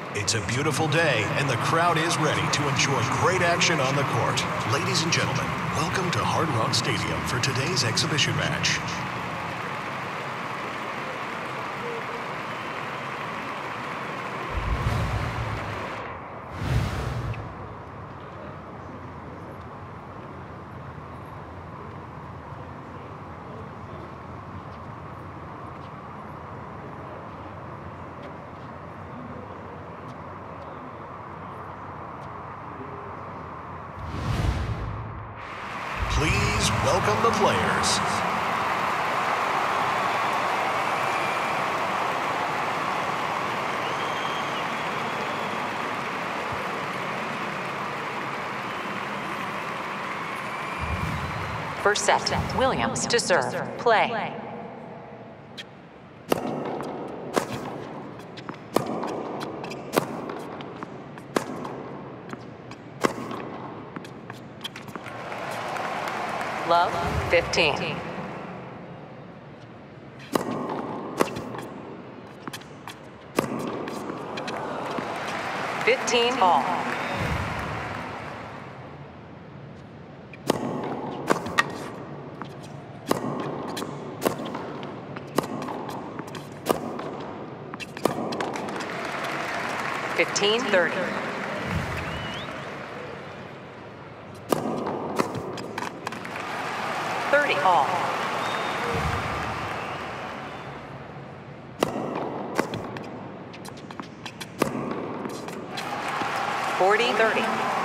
It's a beautiful day, and the crowd is ready to enjoy great action on the court. Ladies and gentlemen, welcome to Hard Rock Stadium for today's exhibition match. Please welcome the players. First set, Williams to serve. Play. Love, 15. All. $15-30. All. $40-30.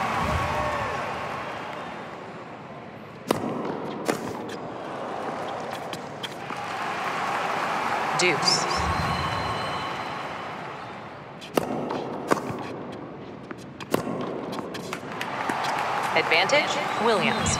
Deuce. Advantage, Williams.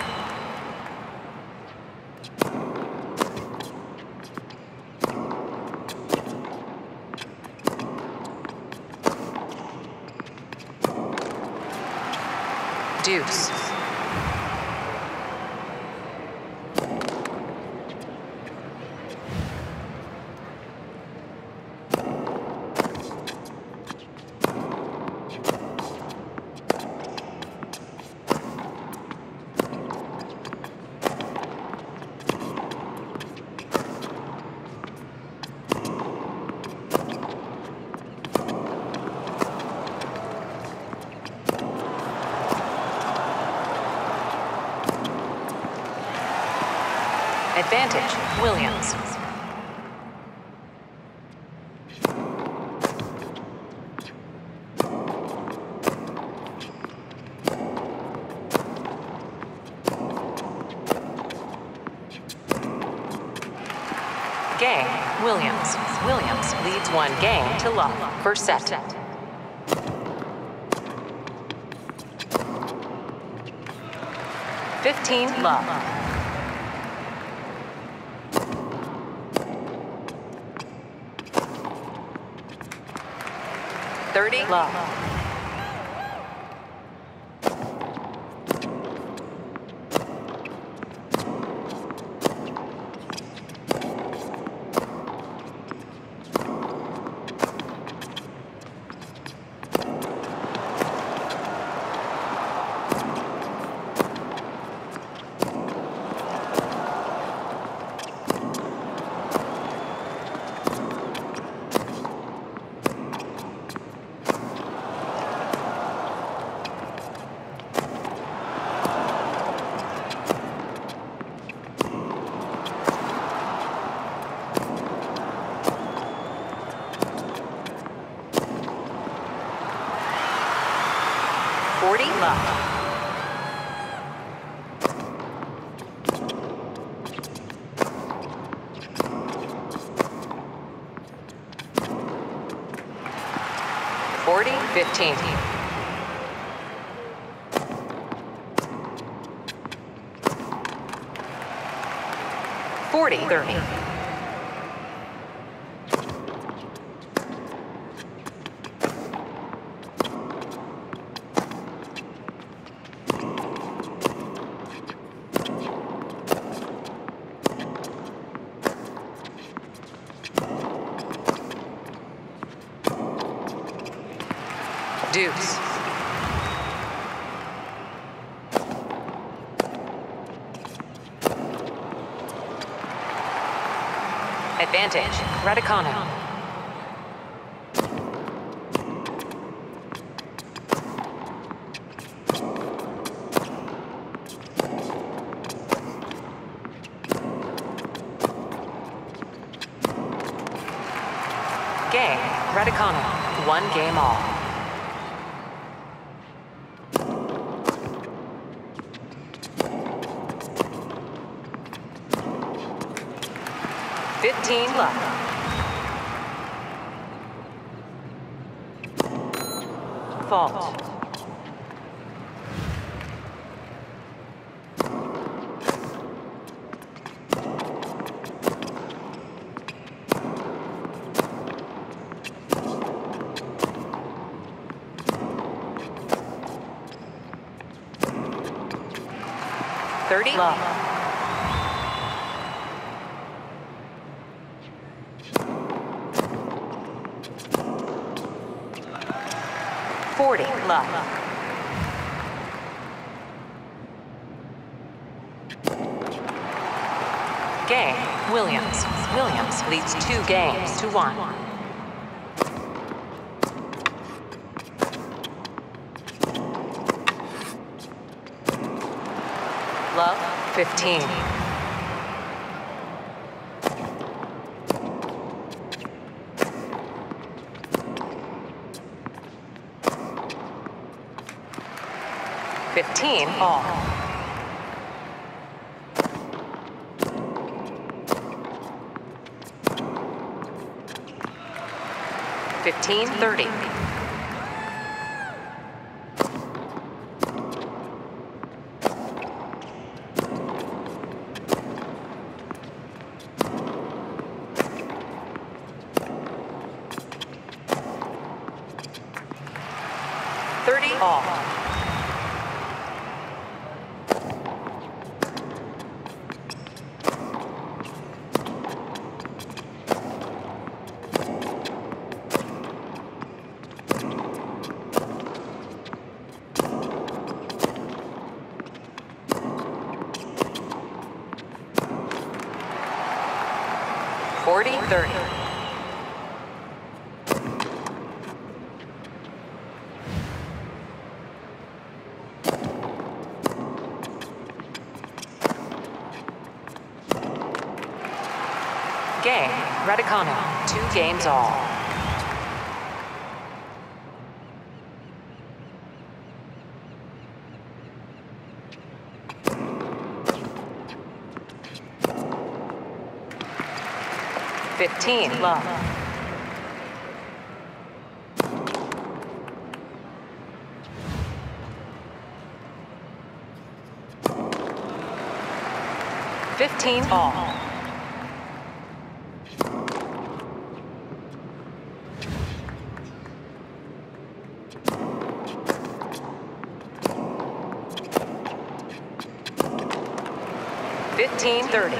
Deuce. Advantage, Williams. Game, Williams. Williams leads 1 game to love. First set. $15 love. 30 love. $40-15. $40-30. Deuce. Advantage, Raducanu. Game, Raducanu. 1 game all. Love. Fault. Love. Love. Game, Williams. Williams leads 2 games to 1. Love, 15. All. $15, 30. All. $40, 30. Game, Raducanu. 2 games all. Love. $15 all. $15, 30.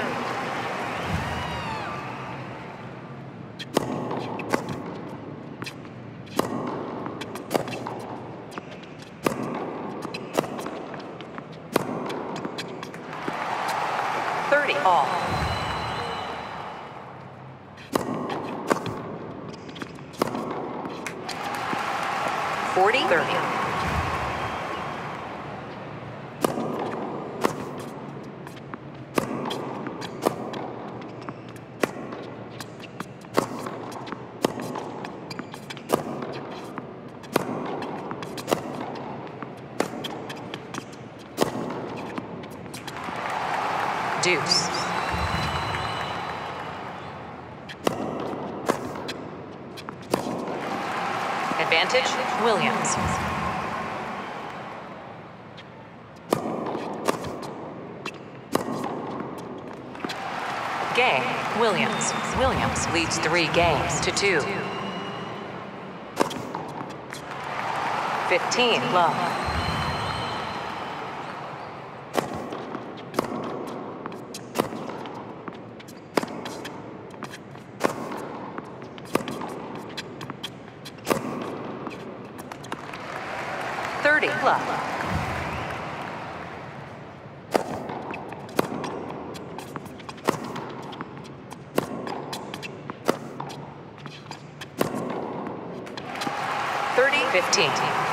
All. $40, 30. Deuce. Advantage, Williams. Game, Williams. Williams leads 3 games to 2. 15, Love. 30 love. $30-15.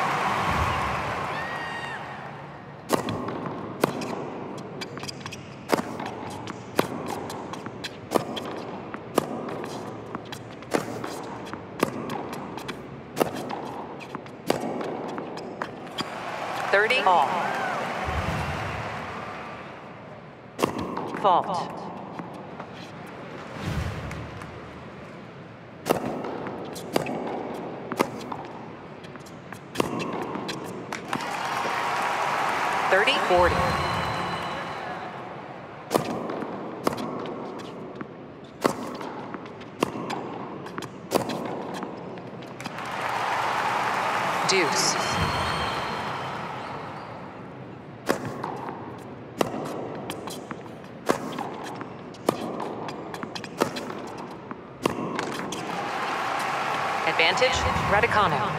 $30 all. Fault. $30-40. Deuce. Advantage, Raducanu.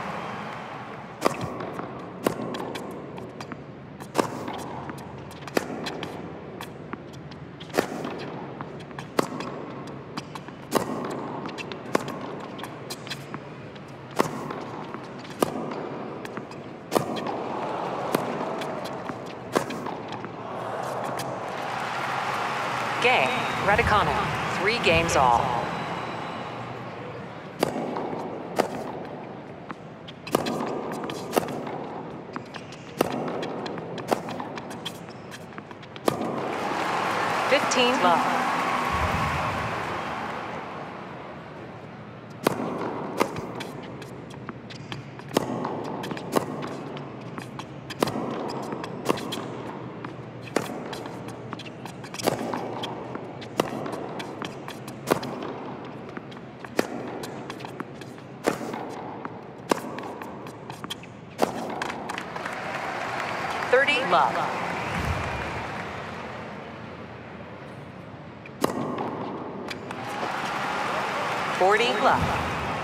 Game, Raducanu. 3 games all. $15 love. $30 love. $40 love.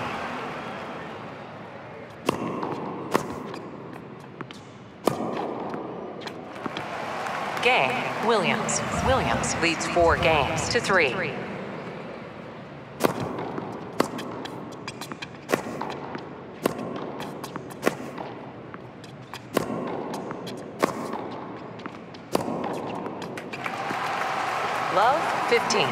Game, Williams. Williams leads 4 games to 3. Love, 15.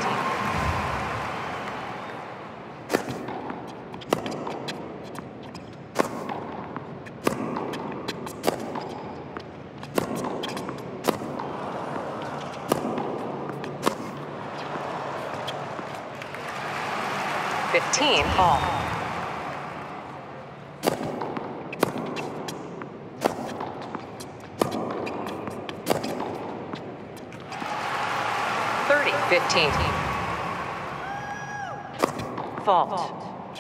$15 all. $30-15. Fault.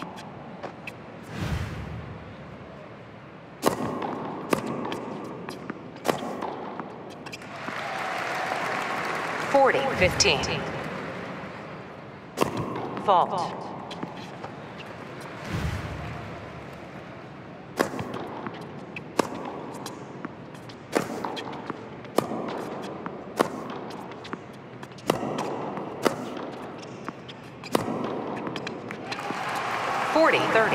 $40-15. Fault. $40-30.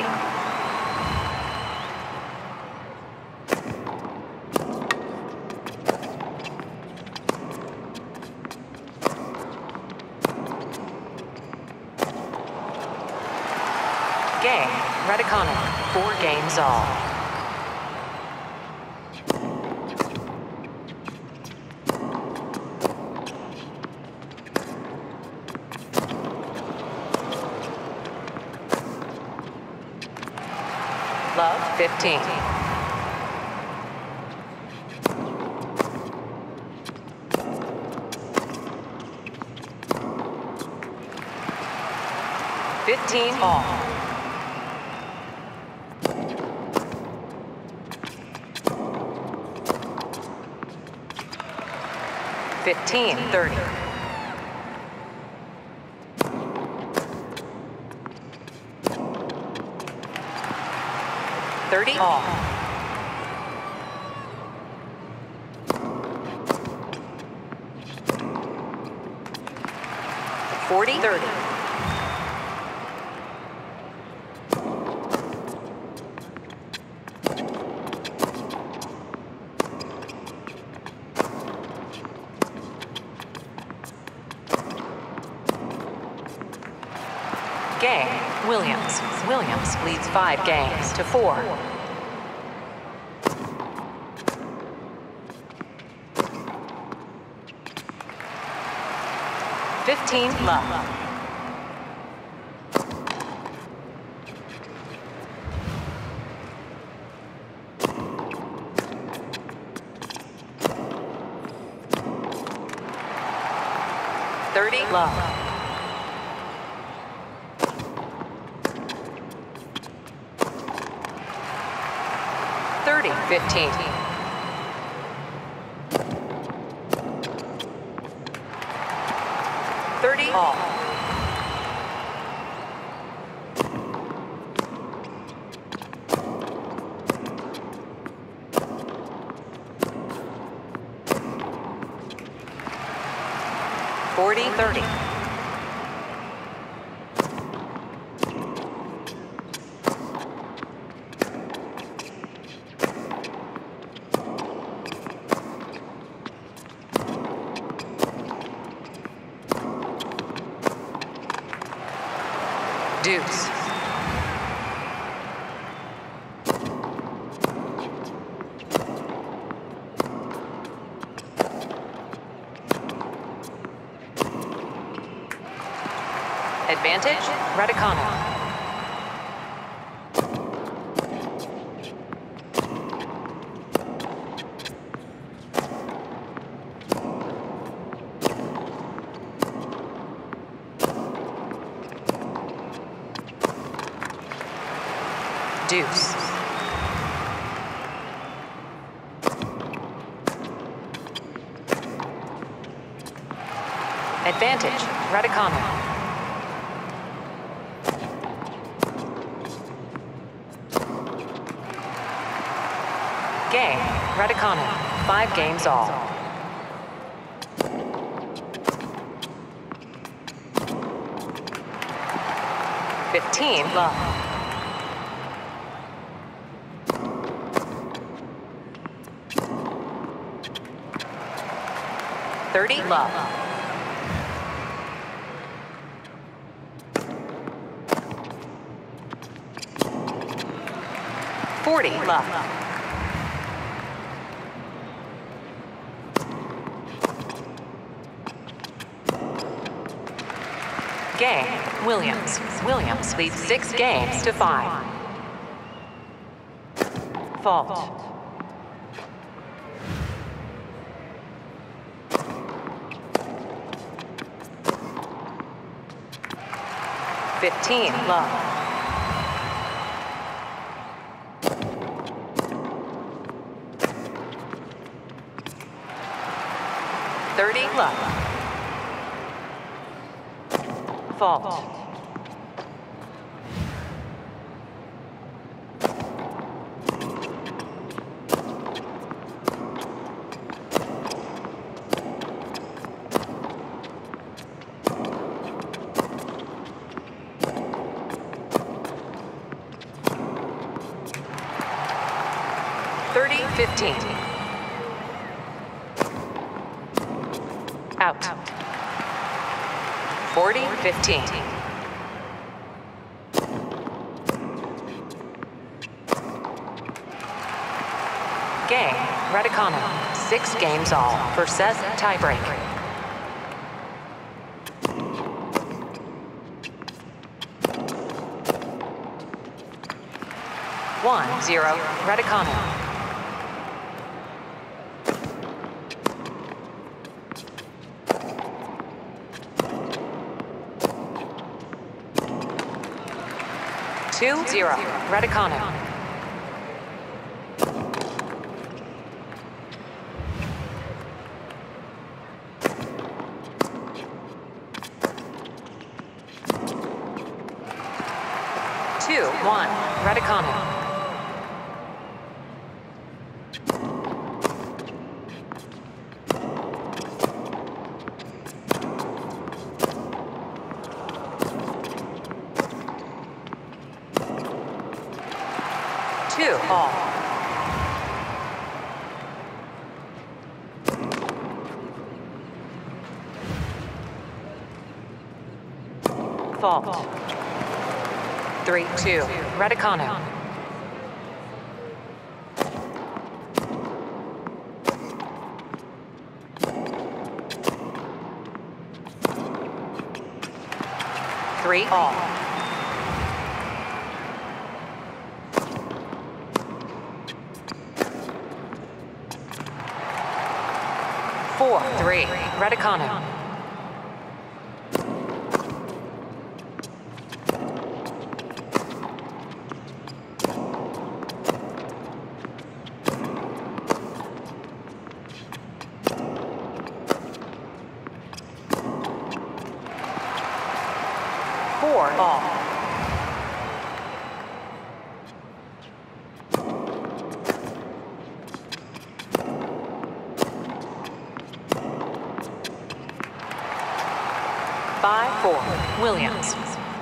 Game, Raducanu. 4 games all. Love, 15. $15 all. $15-30. $30 all. 40-30. Game, Williams. Williams leads 5 games to 4. Love. Love. 30-15. 30 all. 40-30. Deuce. Advantage, Raducanu. Deuce. Advantage, Raducanu. Game, Raducanu. 5 games all. Love. 30 love. 40 love. Game, Williams. Williams leads 6 games to 5. Fault. 15 love. 30 love. Fault. 30-15. Out. 40-15. Game, Raducanu. 6 games all. Versus tiebreak. 1-0, Raducanu. 2-0, Raducanu. 2-1, Raducanu. 2-1, 2-all. Fault. 3-2, Raducanu. Three all. Four, three, Raducanu. Four all. Five, four, Williams.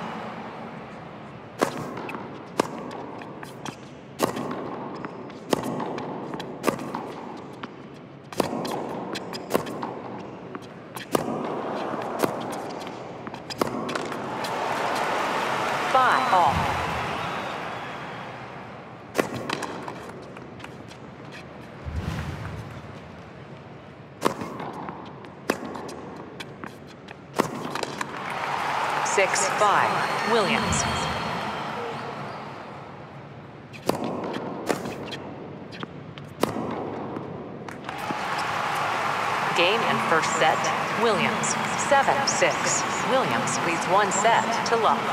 Five all. Six, five, Williams. Game and first set, Williams. 7-6. Williams leads one set to love.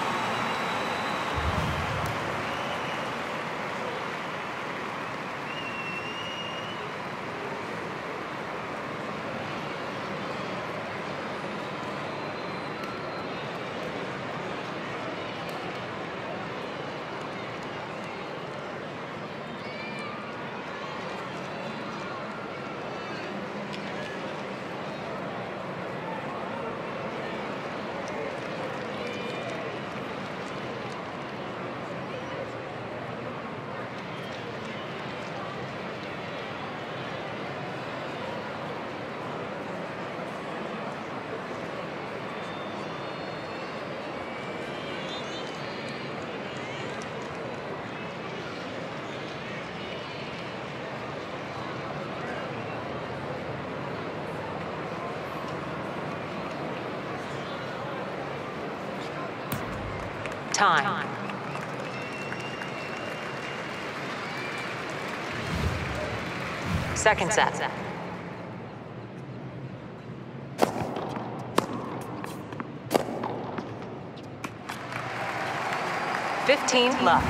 Time. Second set. Fifteen love.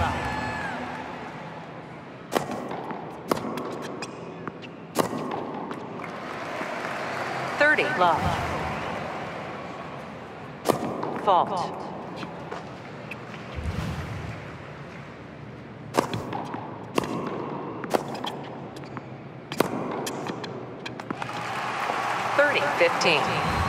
Love. Fault. Thirty, 15.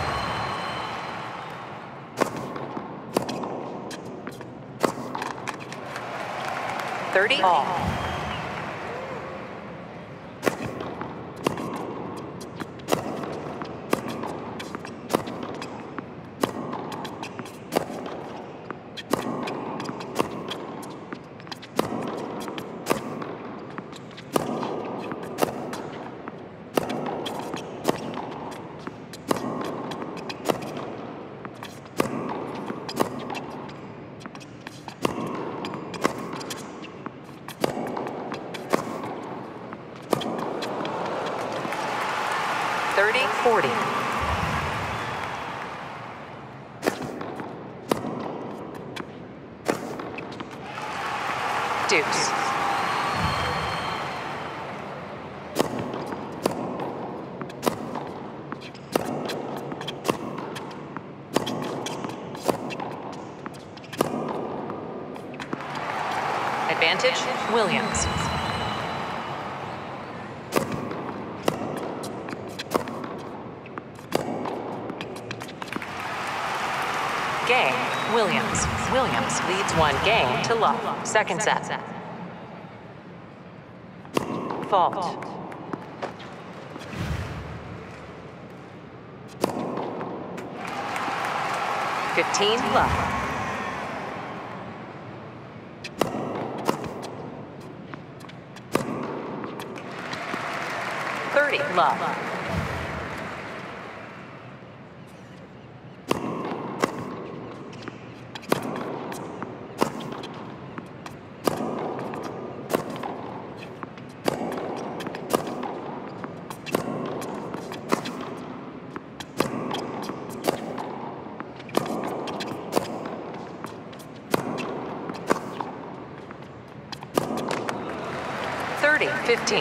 All. 40. Deuce. Advantage, Williams. Game, Williams. Williams leads one game to love. Second set. fault. 15 left. 30 left. 15.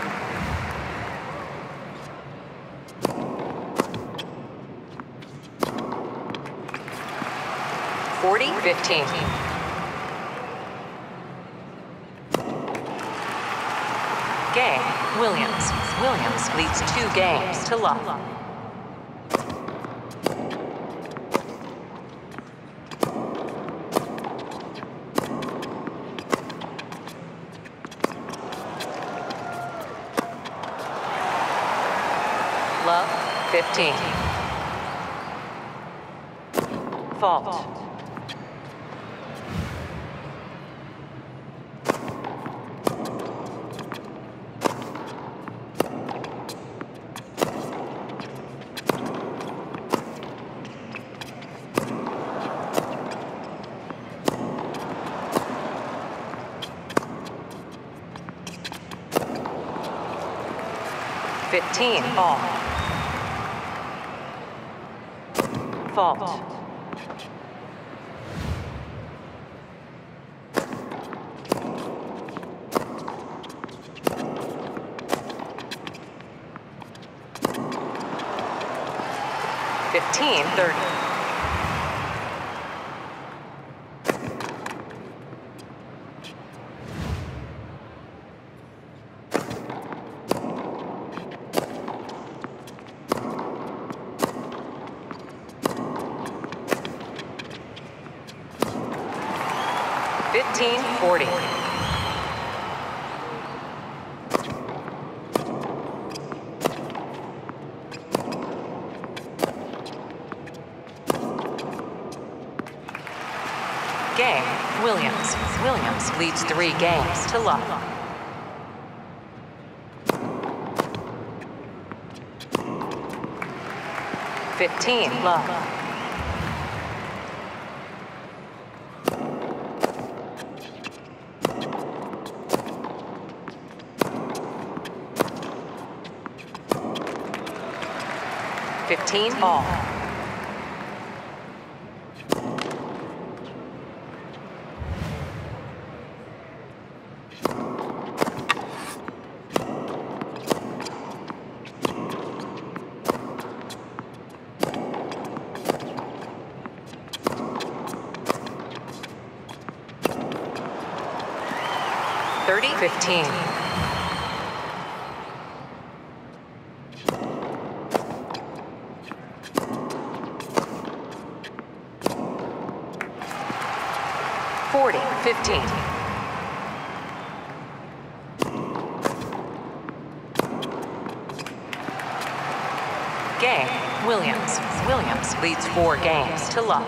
40, 15. Game, Williams. Williams leads 2 games to love. Love, 15. Fault. 15 all. Fault. 15, 30. Fifteen, 40. Game, Williams. Williams leads 3 games to love. Fifteen, love. 15 all. 30, 15. Forty, 15. Game, Williams. Williams leads 4 games to love.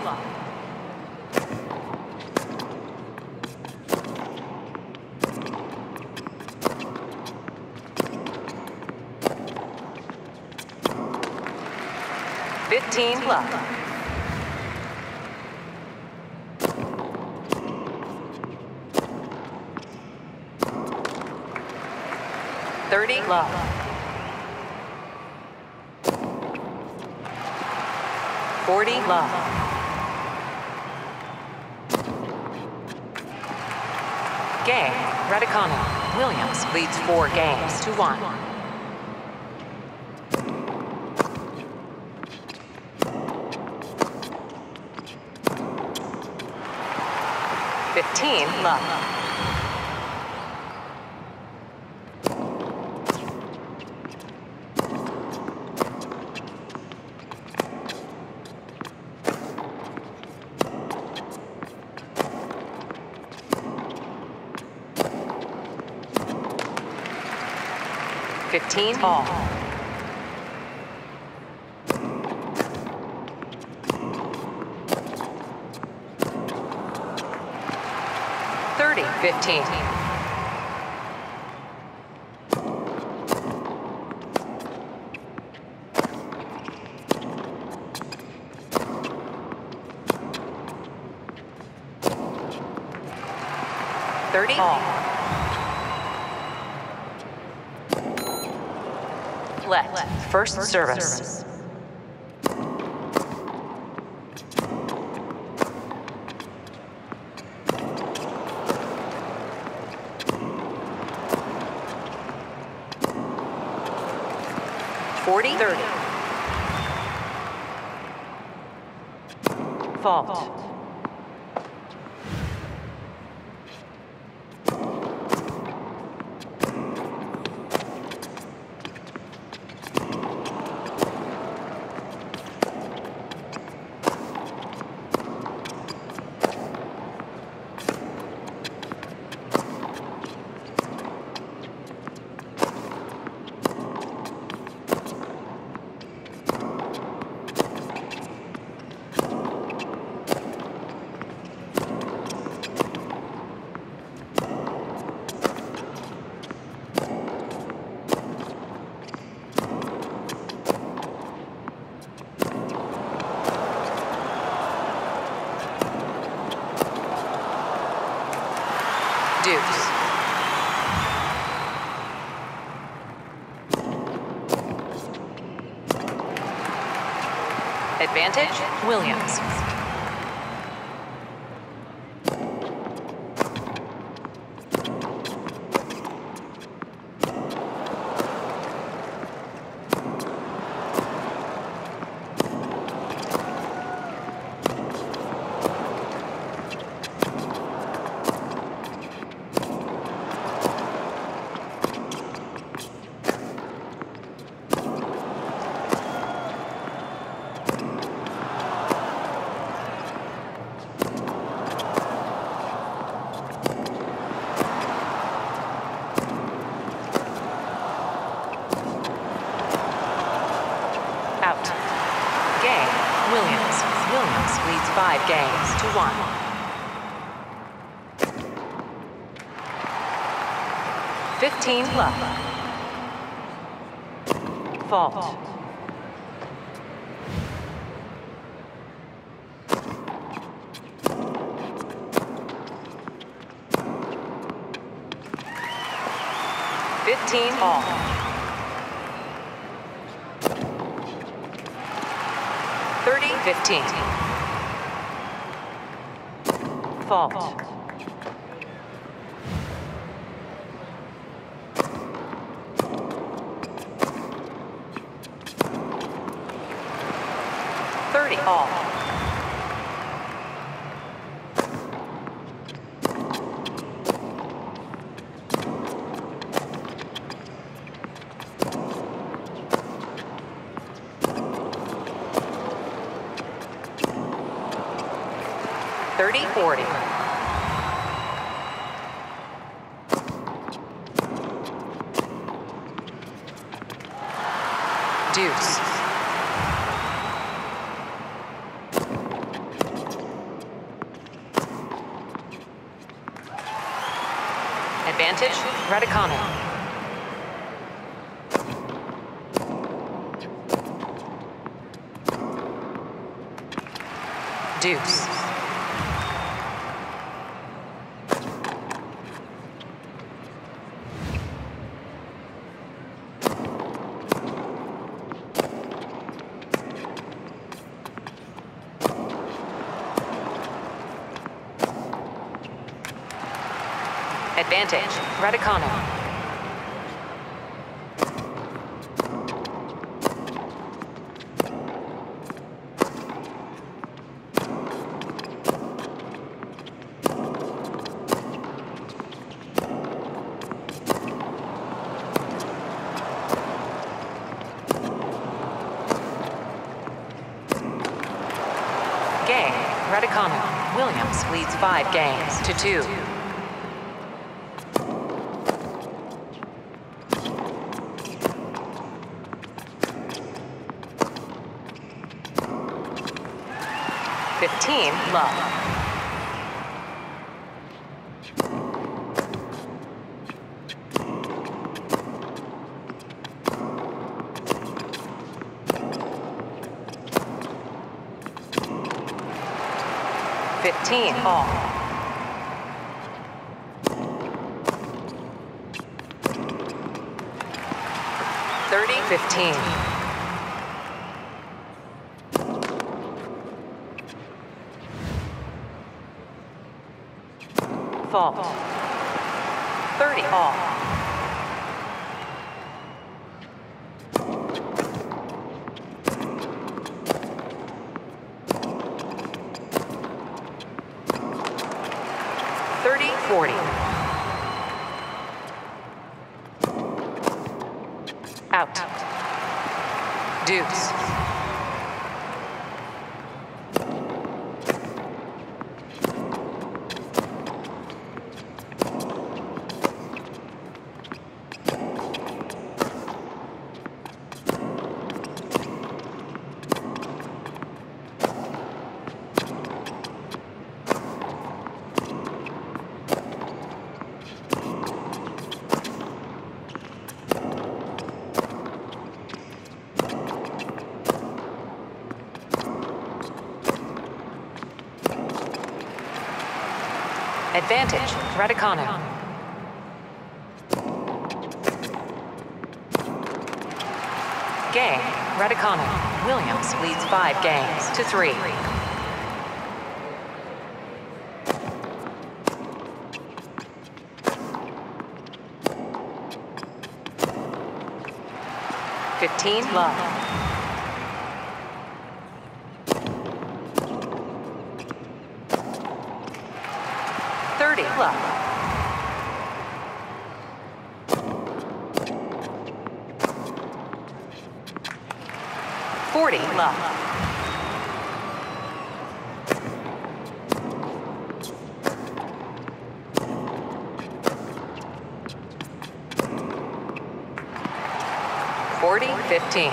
15 love. 30 love. 40 love. Game, Raducanu. Williams leads 4 games to 1. 15 love. 30 15 all. 30-15. 30 all. Let. First service. 40-30. Fault. 2. Advantage, Williams. 5 games to 1. 15 love. Fault. 15 all. 30-15. Fault. 30 all. 30-40. Deuce. Advantage, Raducanu. Deuce. Advantage, Raducanu. Game, Raducanu. Williams leads 5 games to 2. 15, love. All. 30, 15. Fault. 30, all. 30, 40. Out. Deuce. Advantage, Raducanu. Game, Raducanu. Williams leads 5 games to 3. Love. 30, love. 40, love. 40, 15.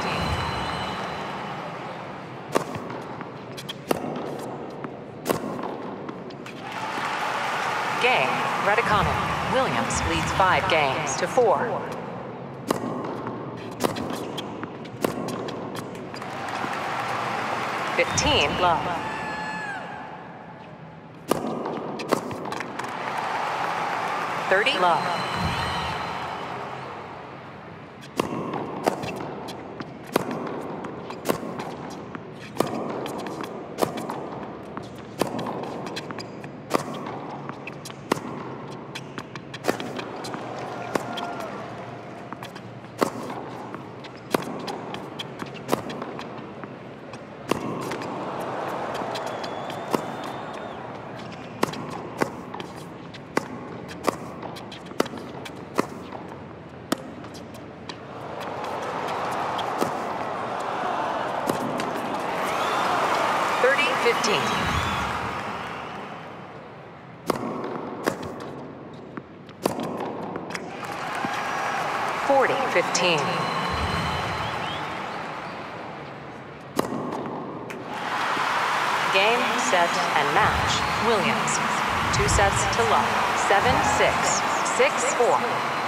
Game, Raducanu. Williams leads 5 games to 4. 15, love. 30, love. 15. 40, 15. Game, set, and match. Williams. 2 sets to love. 7-6, 6-4.